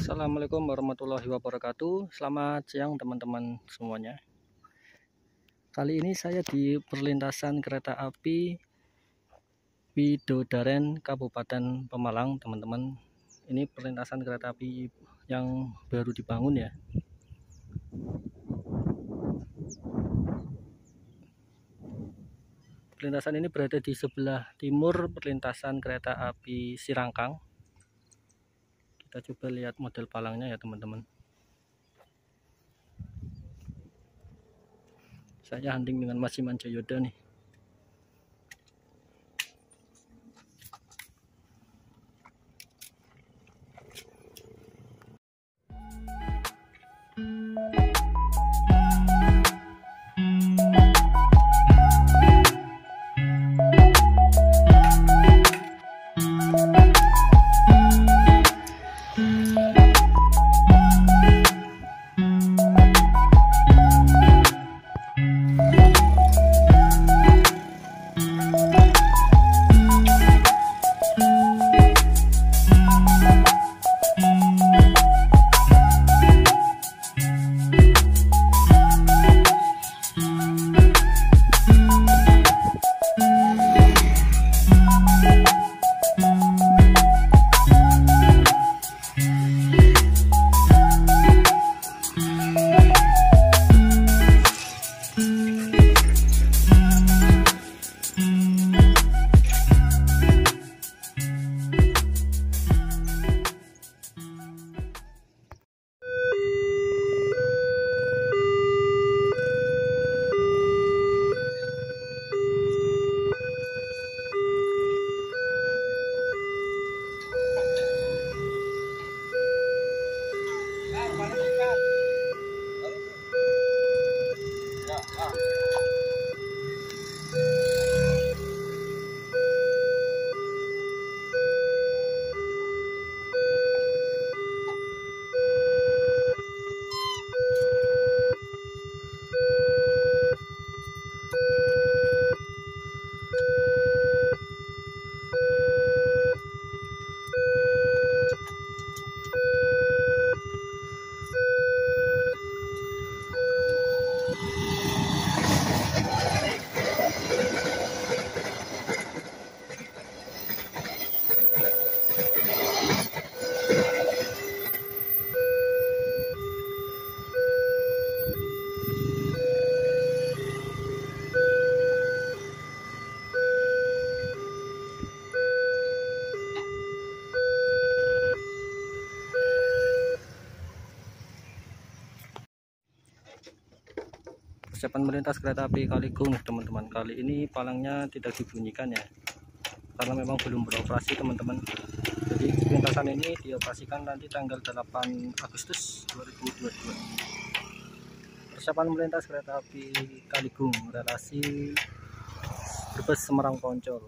Assalamualaikum warahmatullahi wabarakatuh. Selamat siang teman-teman semuanya. Kali ini saya di perlintasan kereta api Widodaren Kabupaten Pemalang, teman-teman. Ini perlintasan kereta api yang baru dibangun ya. Perlintasan ini berada di sebelah timur perlintasan kereta api Sirangkang. Kita coba lihat model palangnya ya teman-teman. Saya hunting dengan Mas Iman Jayoda nih. Persiapan melintas kereta api Kaligung teman-teman. Kali ini palangnya tidak dibunyikan ya, karena memang belum beroperasi teman-teman. Jadi lintasan ini dioperasikan nanti tanggal 8 Agustus 2022. Persiapan melintas kereta api Kaligung relasi Brebes Semarang Poncol.